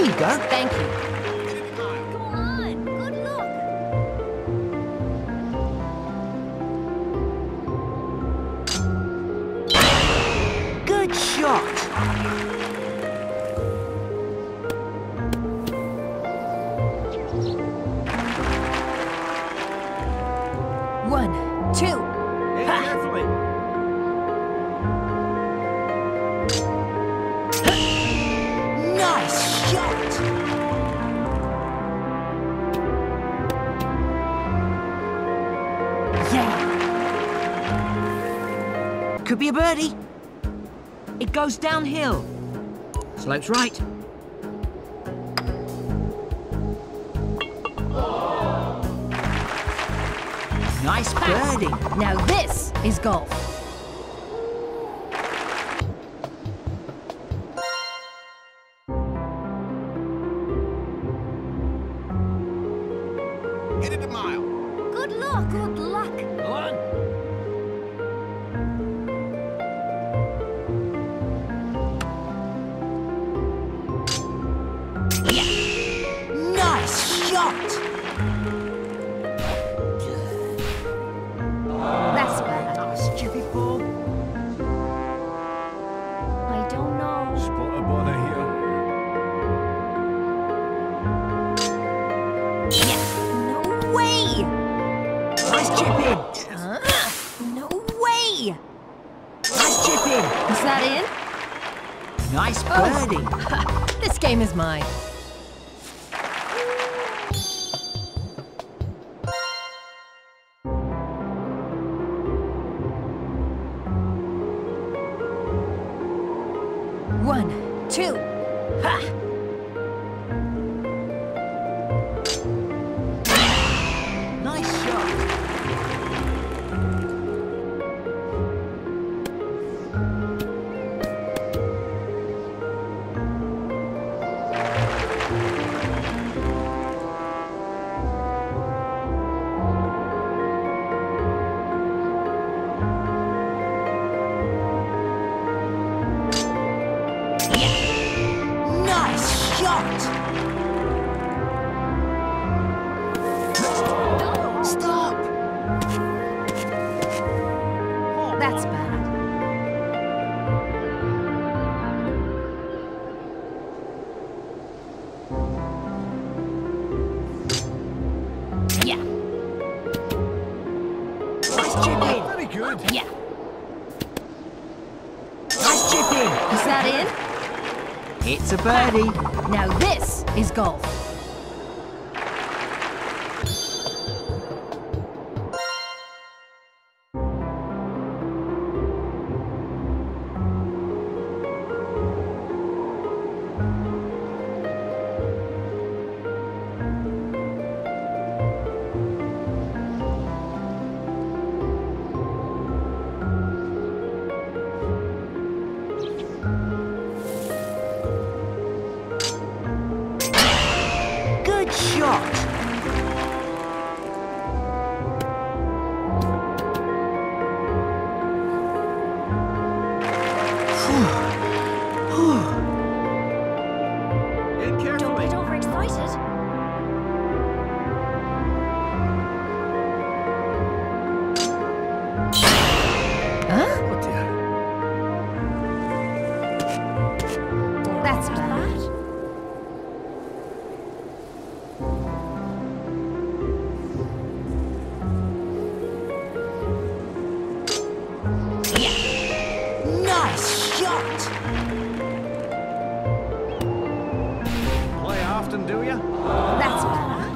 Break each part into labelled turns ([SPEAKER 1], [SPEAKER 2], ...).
[SPEAKER 1] you go.
[SPEAKER 2] Thank you. Come on, good luck.
[SPEAKER 1] Good shot.
[SPEAKER 2] One, two.
[SPEAKER 3] Hit carefully.
[SPEAKER 1] Nice shot.
[SPEAKER 2] Yeah.
[SPEAKER 1] Could be a birdie. It goes downhill. Slopes right. Nice birdie.
[SPEAKER 2] Now this is golf.
[SPEAKER 3] Hit it a mile.
[SPEAKER 2] Good luck. Good luck.
[SPEAKER 3] Go on.
[SPEAKER 1] Nice shot.
[SPEAKER 2] That's bad.
[SPEAKER 1] Oh, stupid ball.
[SPEAKER 2] I don't know.
[SPEAKER 3] Spot a bother here.
[SPEAKER 2] Yeah. No way.
[SPEAKER 1] Nice chip in.
[SPEAKER 2] No way.
[SPEAKER 1] Nice chip in.
[SPEAKER 2] Is that in?
[SPEAKER 1] Nice birdie.
[SPEAKER 2] This game is mine. One, two. Ha!
[SPEAKER 1] Nice shot. Nice shot. Stop.
[SPEAKER 2] That's bad. Yeah.
[SPEAKER 1] Nice chip in.
[SPEAKER 3] Very good.
[SPEAKER 2] Yeah.
[SPEAKER 1] Nice chip in.
[SPEAKER 2] Is that in?
[SPEAKER 1] It's a birdie.
[SPEAKER 2] Now this is golf.
[SPEAKER 1] Good shot.
[SPEAKER 3] Hit carefully.
[SPEAKER 2] Get overexcited. Huh?
[SPEAKER 3] Oh dear.
[SPEAKER 2] That's bad.
[SPEAKER 1] Nice shot.
[SPEAKER 3] Play often, do you?
[SPEAKER 2] That's bad.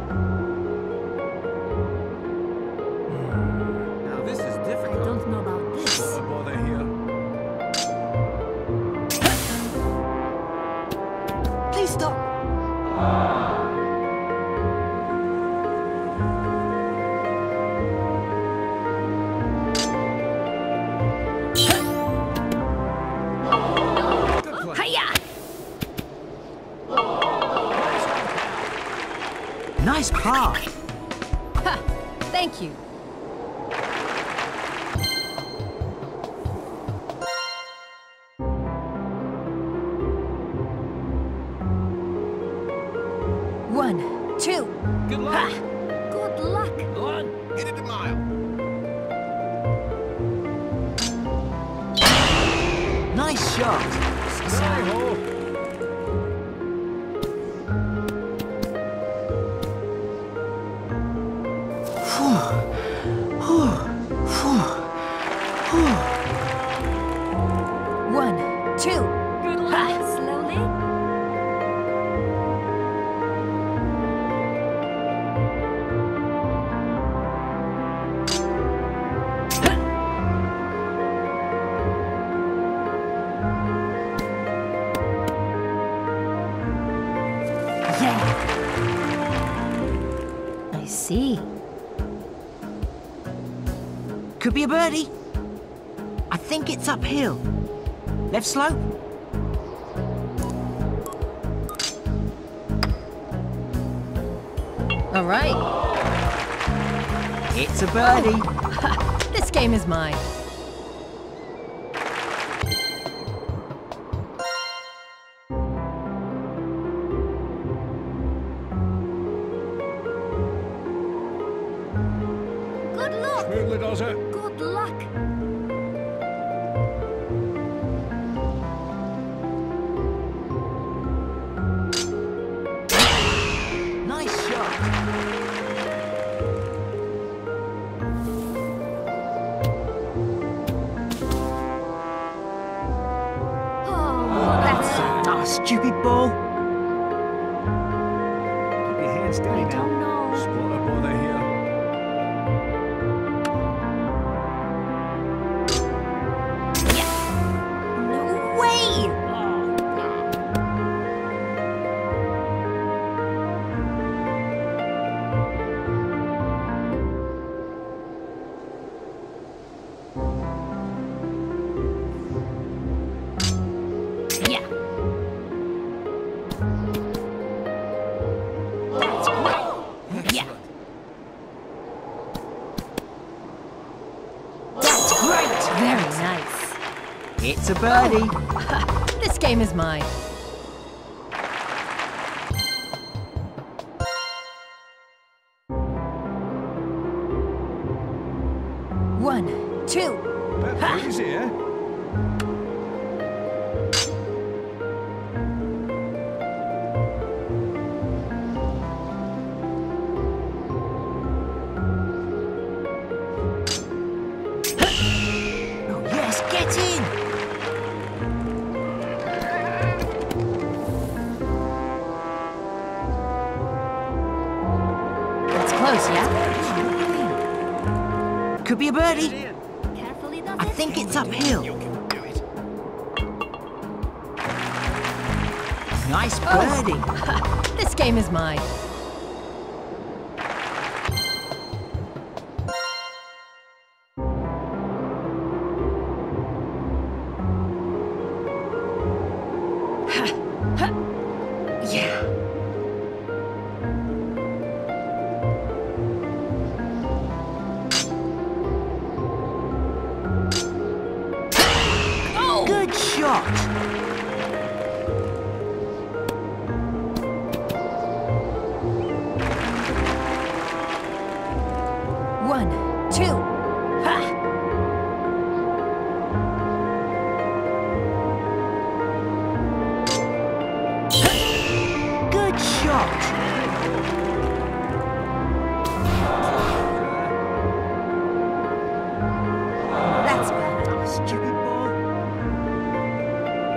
[SPEAKER 3] Now this is
[SPEAKER 2] I
[SPEAKER 3] difficult.
[SPEAKER 2] don't know about this.
[SPEAKER 3] Spot a bother here.
[SPEAKER 1] Please stop.
[SPEAKER 3] Good play.
[SPEAKER 2] Hiya!
[SPEAKER 1] Nice par.
[SPEAKER 2] Ha! Thank you.
[SPEAKER 3] Good luck.
[SPEAKER 2] Good luck.
[SPEAKER 3] Go on.
[SPEAKER 4] Hit it a mile.
[SPEAKER 1] Nice shot.
[SPEAKER 3] Hi-ho.
[SPEAKER 2] One, two. Good luck. Slowly. Yeah. I see.
[SPEAKER 1] Could be a birdie. I think it's uphill. Left slope.
[SPEAKER 2] All right.
[SPEAKER 1] It's a birdie.
[SPEAKER 2] This game is mine. Good luck.
[SPEAKER 3] Smoothly does it.
[SPEAKER 2] Good luck.
[SPEAKER 1] Nice shot.
[SPEAKER 2] Oh, that's
[SPEAKER 1] Ah, stupid ball.
[SPEAKER 3] Keep your hands steady
[SPEAKER 2] I
[SPEAKER 3] now.
[SPEAKER 2] don't know.
[SPEAKER 3] Spot a bother here.
[SPEAKER 2] No way. Yeah. That's great. Yeah. That's great. Very nice.
[SPEAKER 1] It's a birdie.
[SPEAKER 2] This game is mine. One, two.
[SPEAKER 3] Bit easy, eh?
[SPEAKER 1] Oh, yes, get in.
[SPEAKER 2] That's close, yeah?
[SPEAKER 1] Could be a birdie.
[SPEAKER 2] Carefully, does
[SPEAKER 1] I think it's uphill.
[SPEAKER 4] You can do it.
[SPEAKER 1] Nice birdie.
[SPEAKER 2] This game is mine.
[SPEAKER 1] Yeah.
[SPEAKER 2] Oh!
[SPEAKER 1] Good shot.
[SPEAKER 2] One, two. Ha!
[SPEAKER 1] Good shot.
[SPEAKER 2] That's bad.
[SPEAKER 1] Ah, stupid ball.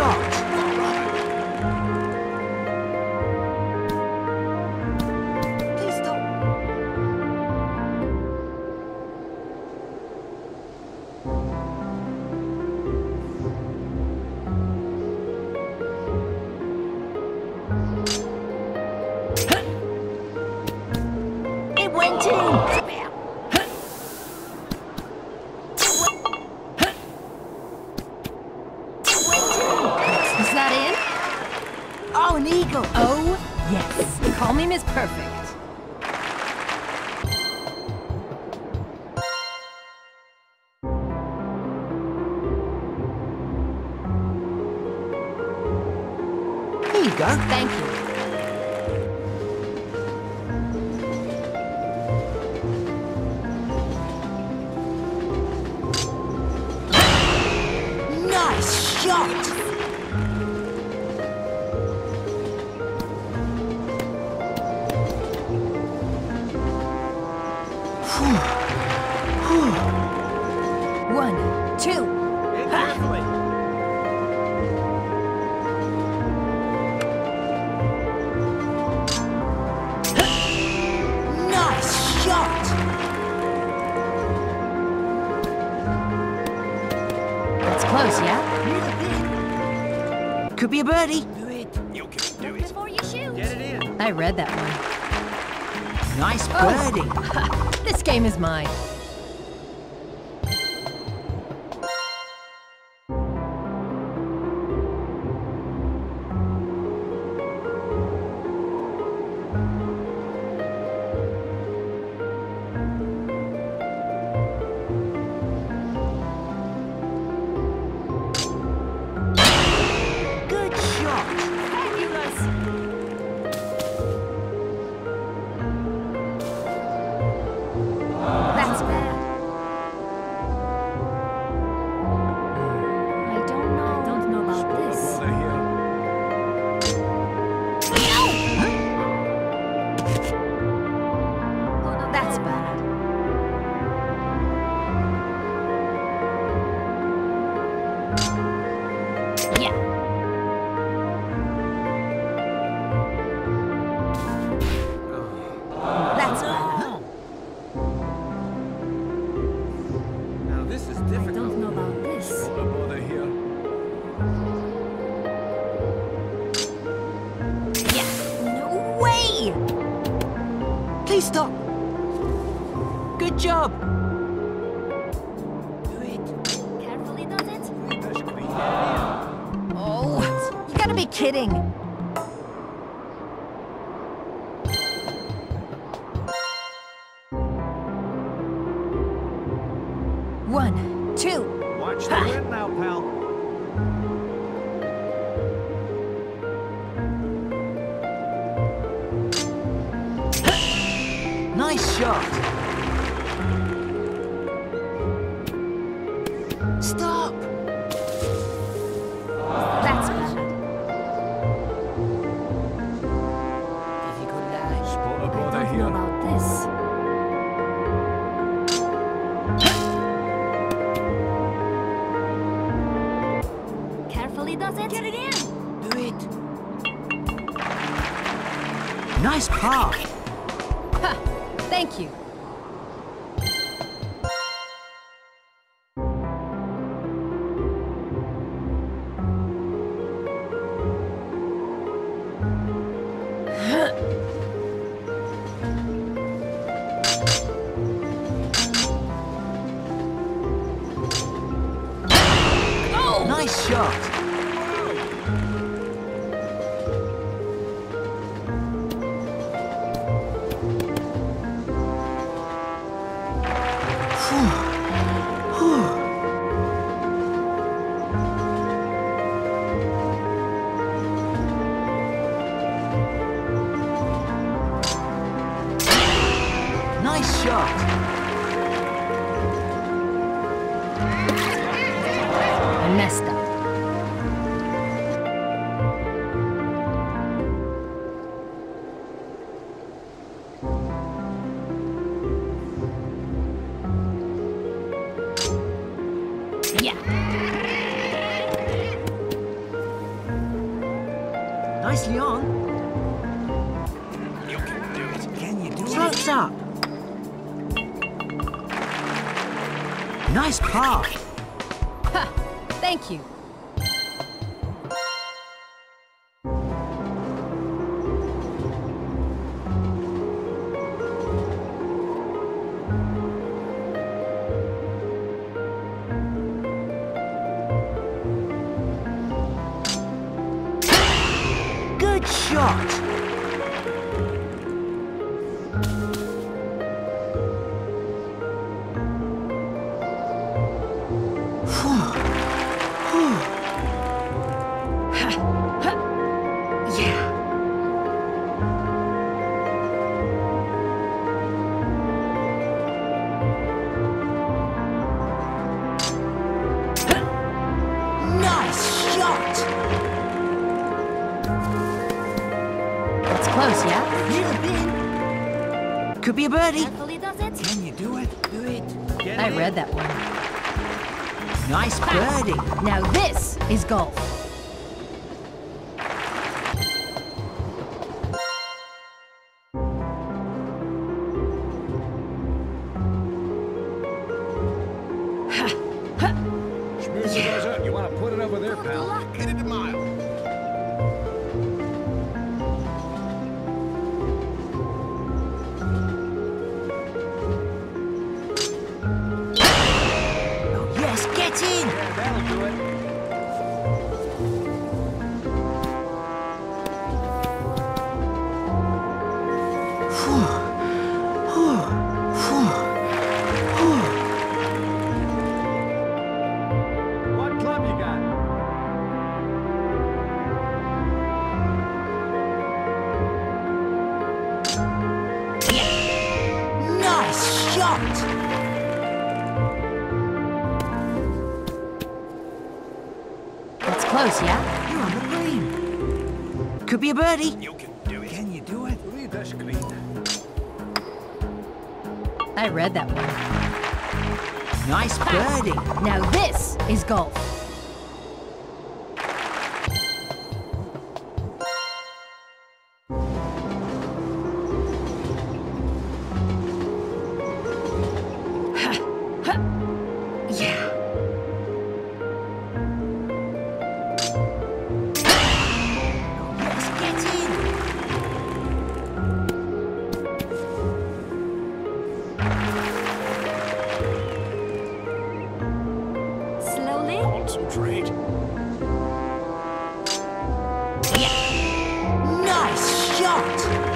[SPEAKER 1] shot! Please stop. It went in!
[SPEAKER 4] Is that in?
[SPEAKER 1] Oh, an eagle!
[SPEAKER 4] Oh, yes. Call me Miss Perfect.
[SPEAKER 1] Here you go.
[SPEAKER 4] Thank you.
[SPEAKER 1] Nice shot!
[SPEAKER 4] One, two.
[SPEAKER 3] Carefully.
[SPEAKER 1] Nice shot!
[SPEAKER 4] That's close, yeah?
[SPEAKER 1] Could be a birdie.
[SPEAKER 3] Do it. You can do it.
[SPEAKER 2] Before you shoot.
[SPEAKER 3] Get it in.
[SPEAKER 4] I read that one.
[SPEAKER 1] Nice
[SPEAKER 4] Oh.
[SPEAKER 1] birdie.
[SPEAKER 4] This game is mine.
[SPEAKER 1] Good shot.
[SPEAKER 2] Fabulous.
[SPEAKER 4] That's bad.
[SPEAKER 2] I don't know about this.
[SPEAKER 3] Bother here.
[SPEAKER 4] That's bad. Yeah. That's bad.
[SPEAKER 3] Now this is
[SPEAKER 2] I
[SPEAKER 3] difficult.
[SPEAKER 2] don't know about this.
[SPEAKER 3] Bother here.
[SPEAKER 4] Yeah. No way!
[SPEAKER 1] Please stop. Good job.
[SPEAKER 3] Do it.
[SPEAKER 2] Carefully does it.
[SPEAKER 3] That's clean. Get it in.
[SPEAKER 4] Oh, you gotta be kidding. One, two.
[SPEAKER 3] Watch the wind now, pal.
[SPEAKER 1] Nice shot. Stop.
[SPEAKER 4] That's bad.
[SPEAKER 3] Spot a bother
[SPEAKER 2] I don't know
[SPEAKER 3] here.
[SPEAKER 2] about this. Carefully does it. Get it in.
[SPEAKER 1] Do it. Nice par.
[SPEAKER 4] Ha! Thank you.
[SPEAKER 1] Nice shot. Nice shot.
[SPEAKER 4] I messed up. Yeah.
[SPEAKER 1] Nicely on.
[SPEAKER 3] You can do it. Can you do
[SPEAKER 1] Slopes up. Nice path.
[SPEAKER 4] Ha! Thank you.
[SPEAKER 1] Good shot. Yeah. Nice shot.
[SPEAKER 4] It's close, yeah?
[SPEAKER 1] Little bit. Could be a birdie.
[SPEAKER 2] Carefully does it.
[SPEAKER 3] Can you do it? Do it. Get
[SPEAKER 4] I
[SPEAKER 3] in.
[SPEAKER 4] read that one.
[SPEAKER 1] Nice birdie.
[SPEAKER 4] Now this is golf.
[SPEAKER 3] Smooth as goes up. You want to put it over there, pal? Hit it a mile.
[SPEAKER 1] Oh, yes, get in.
[SPEAKER 3] Yeah, that'll do it. What club you got?
[SPEAKER 1] Nice shot.
[SPEAKER 4] It's close, yeah?
[SPEAKER 1] You're on the green. Could be a birdie.
[SPEAKER 3] You can do it. Can you do it? Read the screen.
[SPEAKER 4] I read that one.
[SPEAKER 1] Nice birdie.
[SPEAKER 4] Now this is golf.
[SPEAKER 1] Yeah. Yes, get in.
[SPEAKER 2] Slowly.
[SPEAKER 3] Concentrate.
[SPEAKER 1] Nice shot.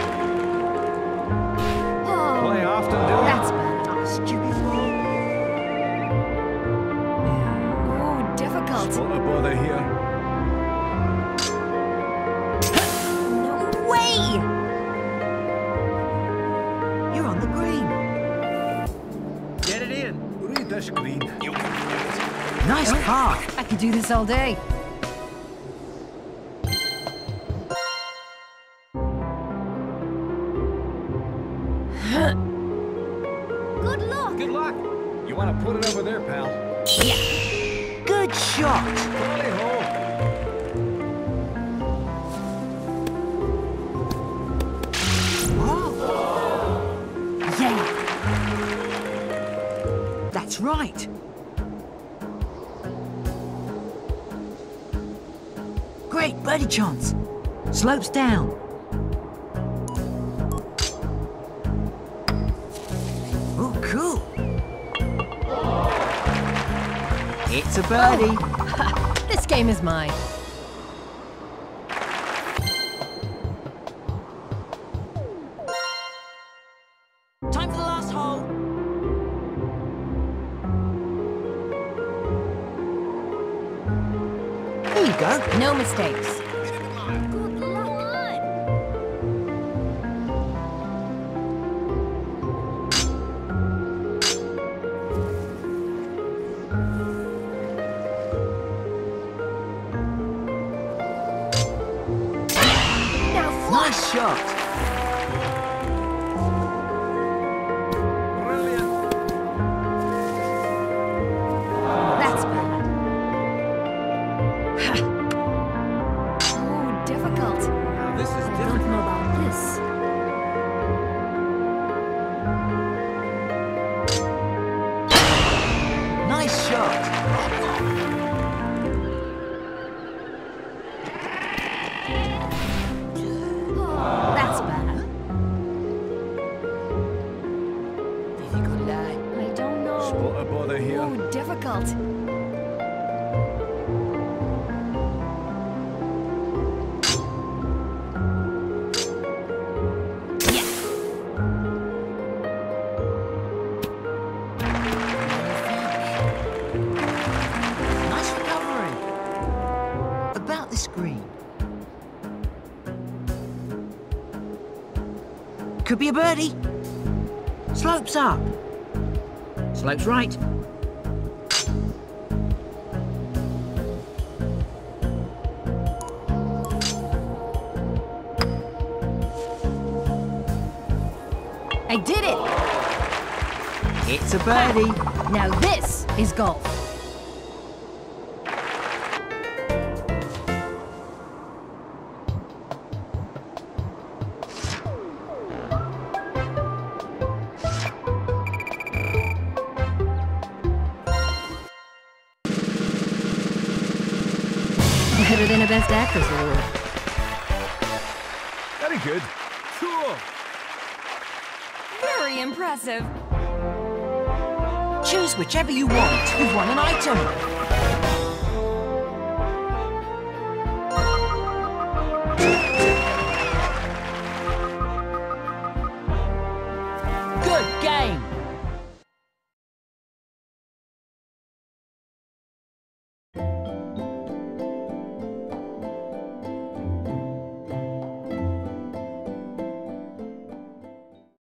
[SPEAKER 2] Oh.
[SPEAKER 3] Play often, do it.
[SPEAKER 4] That's bad.
[SPEAKER 1] Stupid ball.
[SPEAKER 2] Oh, difficult.
[SPEAKER 3] Spot a bother here.
[SPEAKER 2] No way.
[SPEAKER 1] You're on the green.
[SPEAKER 3] Get it in. Read the screen. You can do it.
[SPEAKER 1] Nice path.
[SPEAKER 4] I could do this all day.
[SPEAKER 2] Good luck.
[SPEAKER 3] Good luck. You want to put it over there, pal?
[SPEAKER 1] Good shot.
[SPEAKER 3] Volley hole.
[SPEAKER 1] Yeah. That's right. Great birdie chance. Slopes down. Oh, cool. It's a birdie.
[SPEAKER 4] This game is mine.
[SPEAKER 1] Time for the last hole. Here you go.
[SPEAKER 4] No mistakes.
[SPEAKER 2] Good luck.
[SPEAKER 4] Now
[SPEAKER 1] Nice shot.
[SPEAKER 3] Brilliant.
[SPEAKER 4] that's bad.
[SPEAKER 2] Oh, difficult.
[SPEAKER 1] screen. Could be a birdie. Slopes up. Slopes right.
[SPEAKER 4] I did it!
[SPEAKER 1] It's a birdie.
[SPEAKER 4] Now this is golf. Better than a Best Actress award.
[SPEAKER 3] Very good. Cool.
[SPEAKER 2] Very impressive.
[SPEAKER 1] Choose whichever you want. You've won an item.